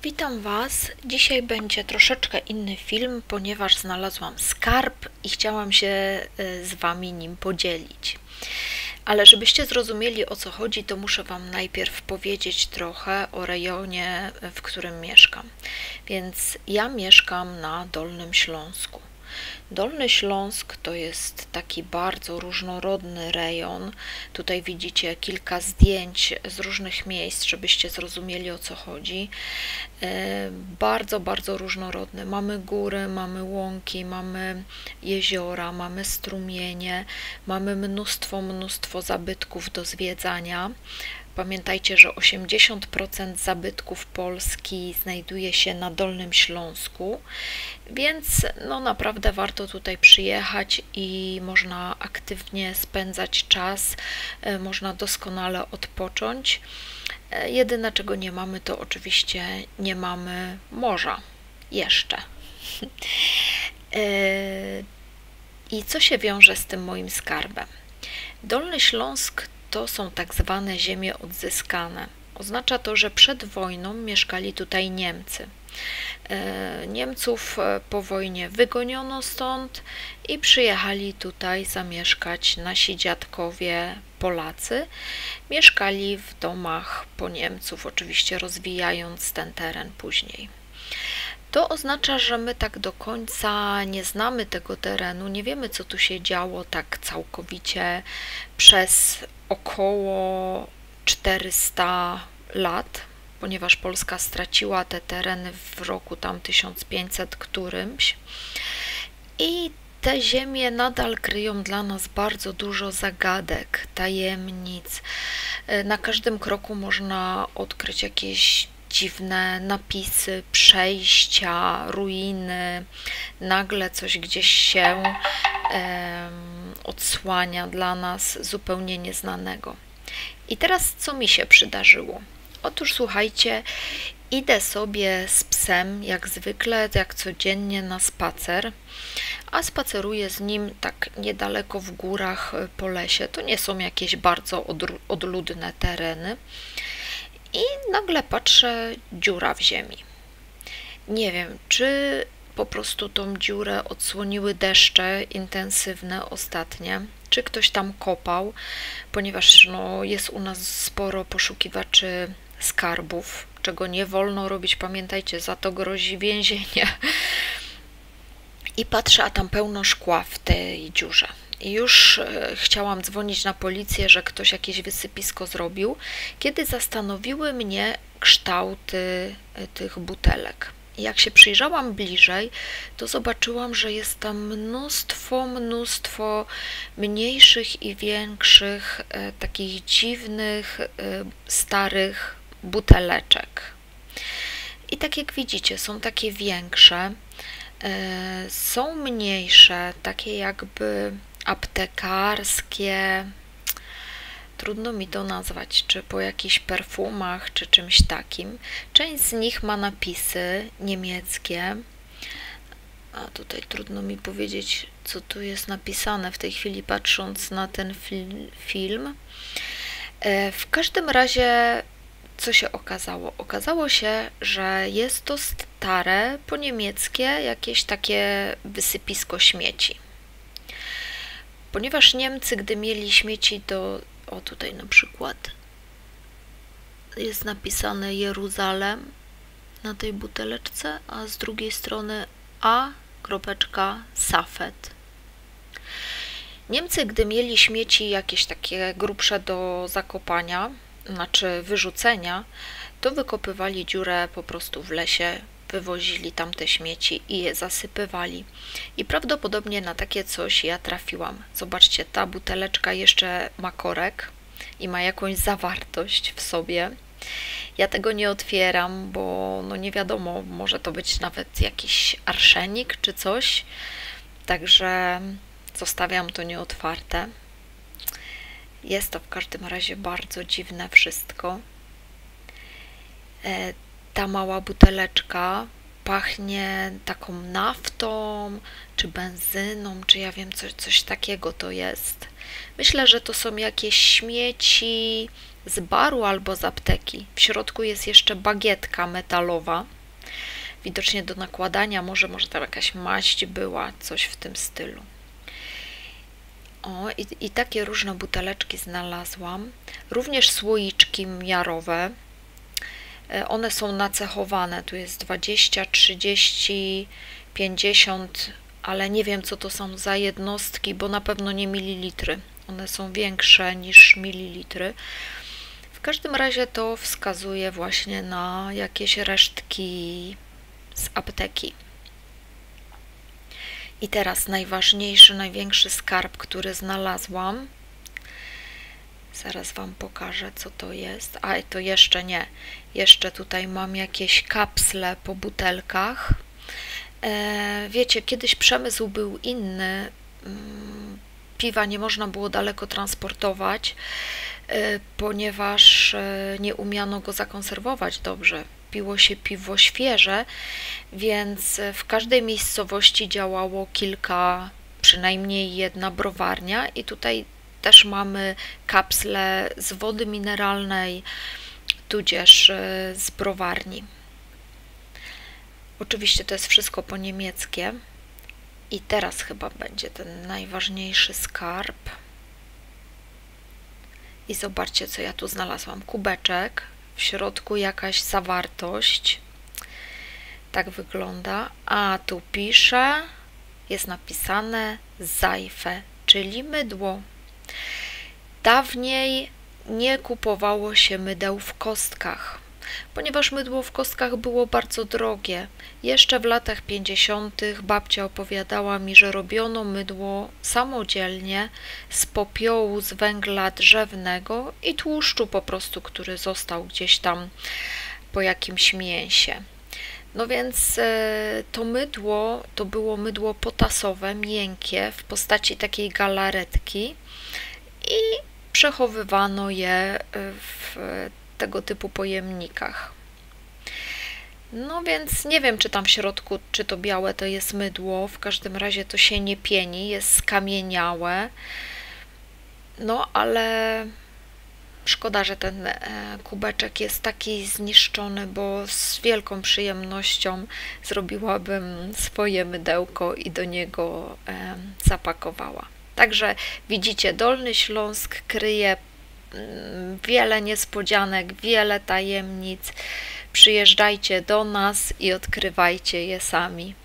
Witam Was. Dzisiaj będzie troszeczkę inny film, ponieważ znalazłam skarb i chciałam się z Wami nim podzielić. Ale żebyście zrozumieli, o co chodzi, to muszę Wam najpierw powiedzieć trochę o rejonie, w którym mieszkam. Więc ja mieszkam na Dolnym Śląsku. Dolny Śląsk to jest taki bardzo różnorodny rejon. Tutaj widzicie kilka zdjęć z różnych miejsc, żebyście zrozumieli, o co chodzi. Bardzo, bardzo różnorodny. Mamy góry, mamy łąki, mamy jeziora, mamy strumienie, mamy mnóstwo zabytków do zwiedzania. Pamiętajcie, że 80% zabytków Polski znajduje się na Dolnym Śląsku, więc no naprawdę warto tutaj przyjechać i można aktywnie spędzać czas, można doskonale odpocząć. Jedyne, czego nie mamy, to oczywiście nie mamy morza jeszcze. I co się wiąże z tym moim skarbem? Dolny Śląsk to są tak zwane ziemie odzyskane. Oznacza to, że przed wojną mieszkali tutaj Niemcy. Niemców po wojnie wygoniono stąd i przyjechali tutaj zamieszkać nasi dziadkowie Polacy. Mieszkali w domach po Niemców, oczywiście rozwijając ten teren później. To oznacza, że my tak do końca nie znamy tego terenu, nie wiemy, co tu się działo tak całkowicie przez około 400 lat, ponieważ Polska straciła te tereny w roku tam 1500 którymś. I te ziemie nadal kryją dla nas bardzo dużo zagadek, tajemnic. Na każdym kroku można odkryć jakieś dziwne napisy, przejścia, ruiny. Nagle coś gdzieś się odsłania dla nas zupełnie nieznanego. I teraz co mi się przydarzyło? Otóż słuchajcie, idę sobie z psem, jak zwykle, jak codziennie na spacer, a spaceruję z nim tak niedaleko w górach po lesie. To nie są jakieś bardzo odludne tereny. I nagle patrzę, dziura w ziemi. Nie wiem, czy po prostu tą dziurę odsłoniły deszcze intensywne ostatnie, czy ktoś tam kopał, ponieważ no, jest u nas sporo poszukiwaczy skarbów, czego nie wolno robić, pamiętajcie, za to grozi więzienie. I patrzę, a tam pełno szkła w tej dziurze. I już chciałam dzwonić na policję, że ktoś jakieś wysypisko zrobił, kiedy zastanowiły mnie kształty tych butelek. I jak się przyjrzałam bliżej, to zobaczyłam, że jest tam mnóstwo mniejszych i większych, takich dziwnych, starych buteleczek. I tak jak widzicie, są takie większe, są mniejsze, takie jakby aptekarskie, trudno mi to nazwać, czy po jakichś perfumach, czy czymś takim. Część z nich ma napisy niemieckie, a tutaj trudno mi powiedzieć, co tu jest napisane w tej chwili, patrząc na ten film. W każdym razie, co się okazało? Okazało się, że jest to stare, po niemieckie, jakieś takie wysypisko śmieci. Ponieważ Niemcy, gdy mieli śmieci, to o tutaj na przykład jest napisane Jeruzalem na tej buteleczce, a z drugiej strony A.Safed. Niemcy, gdy mieli śmieci jakieś takie grubsze do zakopania, znaczy wyrzucenia, to wykopywali dziurę po prostu w lesie, wywozili tam te śmieci i je zasypywali. I prawdopodobnie na takie coś ja trafiłam. Zobaczcie, ta buteleczka jeszcze ma korek i ma jakąś zawartość w sobie. Ja tego nie otwieram, bo no nie wiadomo, może to być nawet jakiś arszenik czy coś. Także zostawiam to nieotwarte. Jest to w każdym razie bardzo dziwne wszystko. Ta mała buteleczka pachnie taką naftą, czy benzyną, czy ja wiem, coś takiego to jest. Myślę, że to są jakieś śmieci z baru albo z apteki. W środku jest jeszcze bagietka metalowa, widocznie do nakładania, może tam jakaś maść była, coś w tym stylu. O, i takie różne buteleczki znalazłam. Również słoiczki miarowe. One są nacechowane. Tu jest 20, 30, 50, ale nie wiem, co to są za jednostki, bo na pewno nie mililitry. One są większe niż mililitry. W każdym razie to wskazuje właśnie na jakieś resztki z apteki. I teraz najważniejszy, największy skarb, który znalazłam. Zaraz Wam pokażę, co to jest. A, to jeszcze nie. Jeszcze tutaj mam jakieś kapsle po butelkach. Wiecie, kiedyś przemysł był inny. Piwa nie można było daleko transportować, ponieważ nie umiano go zakonserwować dobrze. Piło się piwo świeże, więc w każdej miejscowości działało kilka, przynajmniej jedna browarnia i tutaj też mamy kapsle z wody mineralnej, tudzież z browarni. Oczywiście to jest wszystko po niemieckie. I teraz chyba będzie ten najważniejszy skarb. I zobaczcie, co ja tu znalazłam. Kubeczek, w środku jakaś zawartość. Tak wygląda. A tu pisze, jest napisane Seife, czyli mydło. Dawniej nie kupowało się mydeł w kostkach, ponieważ mydło w kostkach było bardzo drogie. Jeszcze w latach 50. babcia opowiadała mi, że robiono mydło samodzielnie z popiołu, z węgla drzewnego i tłuszczu po prostu, który został gdzieś tam po jakimś mięsie. No więc to mydło to było mydło potasowe, miękkie, w postaci takiej galaretki i przechowywano je w tego typu pojemnikach. No więc nie wiem, czy tam w środku, czy to białe to jest mydło, w każdym razie to się nie pieni, jest skamieniałe. No ale szkoda, że ten kubeczek jest taki zniszczony, bo z wielką przyjemnością zrobiłabym swoje mydełko i do niego zapakowała. Także widzicie, Dolny Śląsk kryje wiele niespodzianek, wiele tajemnic. Przyjeżdżajcie do nas i odkrywajcie je sami.